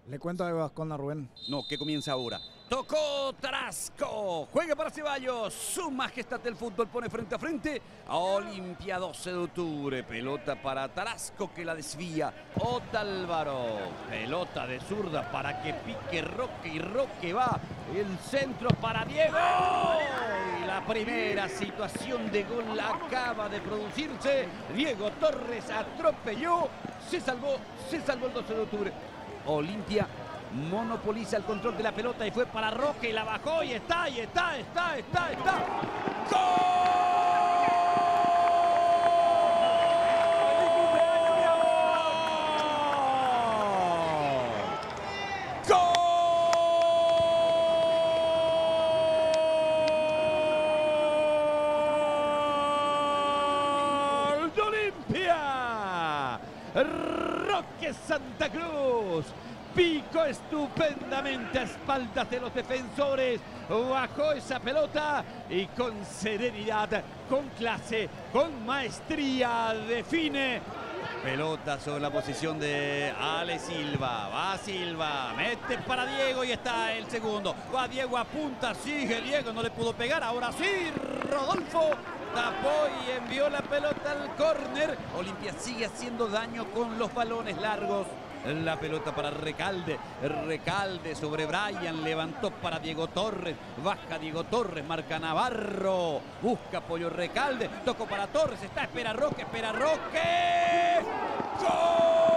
Le cuento algo a Vascona, Rubén. No, que comienza ahora. Tocó Tarasco. Juega para Ceballos. Su majestad del fútbol pone frente a frente a Olimpia 12 de octubre. Pelota para Tarasco que la desvía. Otálvaro. Pelota de zurda para que pique Roque y Roque va. El centro para Diego. Y la primera situación de gol acaba de producirse. Diego Torres atropelló. Se salvó el 12 de octubre. Olimpia monopoliza el control de la pelota y fue para Roque y la bajó y está. ¡Gol de Olimpia! Roque Santa Cruz picó estupendamente a espaldas de los defensores, bajó esa pelota y con serenidad, con clase, con maestría define. Pelota sobre la posición de Ale Silva, va Silva, mete para Diego y está el segundo. Va Diego, apunta, sigue Diego, no le pudo pegar, ahora sí, Rodolfo tapó y envió la pelota al córner. Olimpia sigue haciendo daño con los balones largos. La pelota para Recalde, Recalde sobre Brian, levantó para Diego Torres, baja Diego Torres, marca Navarro, busca apoyo Recalde, tocó para Torres, espera Roque, ¡gol!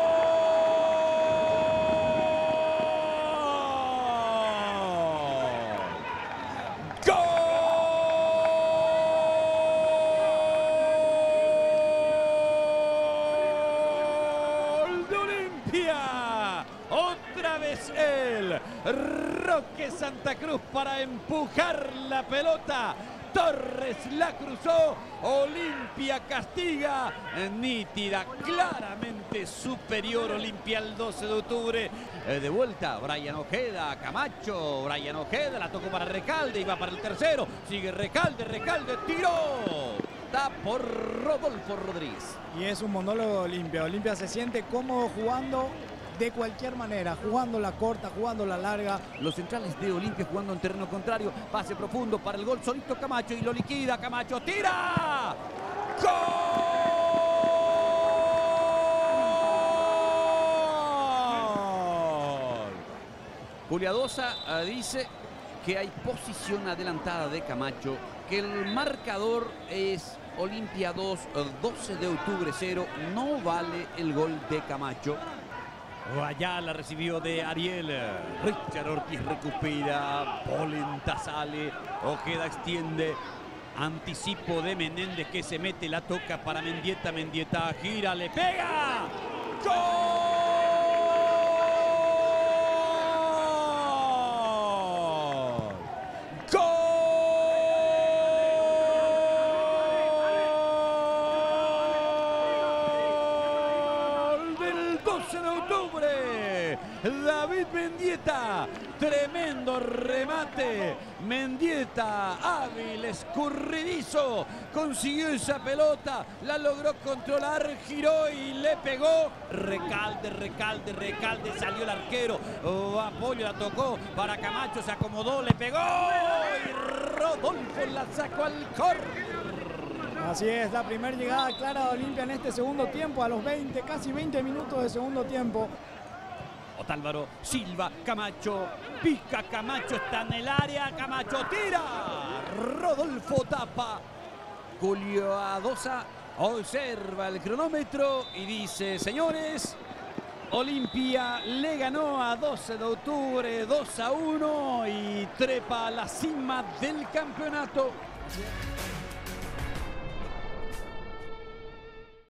Otra vez él, Roque Santa Cruz para empujar la pelota. Torres la cruzó, Olimpia castiga, nítida, claramente superior Olimpia al 12 de octubre. De vuelta, Brian Ojeda, Camacho, Brian Ojeda, la tocó para Recalde y va para el tercero. Sigue Recalde, tiró. Está por Rodolfo Rodríguez. Y es un monólogo de Olimpia. Olimpia se siente cómodo jugando de cualquier manera, jugando la corta, jugando la larga. Los centrales de Olimpia jugando en terreno contrario, pase profundo para el gol, solito Camacho y lo liquida, Camacho tira. ¡Gol! Juliadosa dice que hay posición adelantada de Camacho, que el marcador es Olimpia 2, 12 de octubre 0, no vale el gol de Camacho. Allá la recibió de Ariel. Richard Ortiz recupera. Polenta sale. Ojeda extiende. Anticipo de Menéndez que se mete. La toca para Mendieta. Mendieta gira. Le pega. ¡Gol! De octubre, David Mendieta, tremendo remate, Mendieta, hábil, escurridizo, consiguió esa pelota, la logró controlar, giró y le pegó. Recalde, salió el arquero, apoyo, la tocó para Camacho, se acomodó, le pegó y Rodolfo la sacó al córner. Así es, la primera llegada clara de Olimpia en este segundo tiempo, a los casi 20 minutos de segundo tiempo. Otálvaro, Silva, Camacho, pica Camacho, está en el área, Camacho tira, Rodolfo tapa. Juliadosa observa el cronómetro y dice, señores, Olimpia le ganó a 12 de octubre 2-1 y trepa a la cima del campeonato.